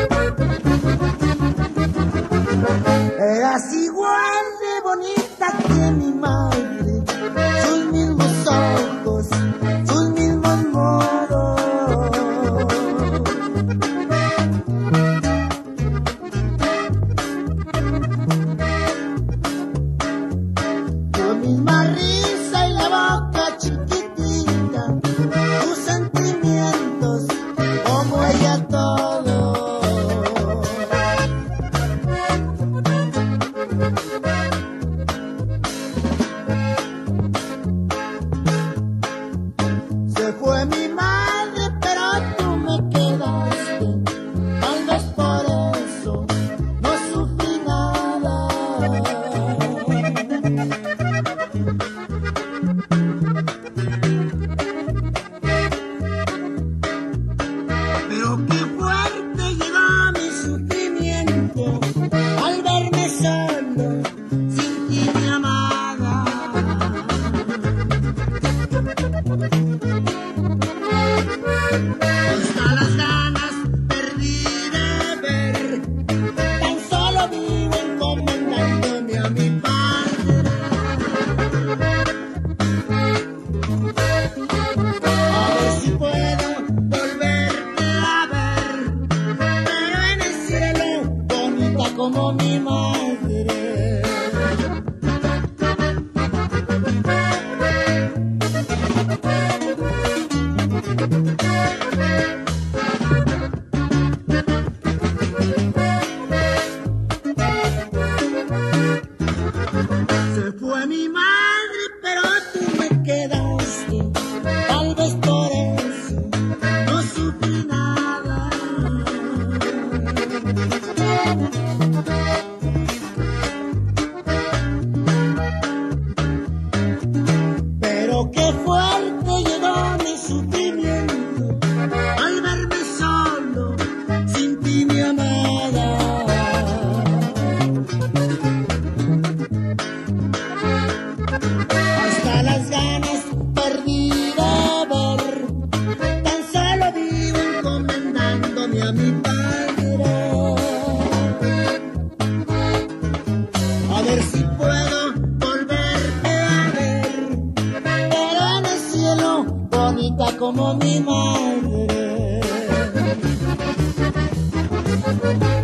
Eras igual de bonita que mi madre, sus mismos ojos, sus mismos modos. Tu misma risa y la boca chiquitita, tus sentimientos como ella todo. Se fue mi madre, pero tú me quedaste. Tal vez por eso no sufrí nada. Pero qué fuerte llegó mi sufrimiento al verme solo, sin ti, mi amada. Hasta las ganas perdí de ver, tan solo vivo encomendándome a mi padre. A ver si puedo volverte a ver, pero en el cielo, bonita como mi madre. Se fue mi madre, pero tú me quedaste. Tal vez por eso no sufrí nada. Pero qué fuerte llegó mi sufrimiento al verme solo, sin ti, mi amada. Hasta las ganas perdí de ver, tan solo vivo encomendándome a mi padre. A ver si puedo volverte a ver, pero en el cielo, bonita como mi madre.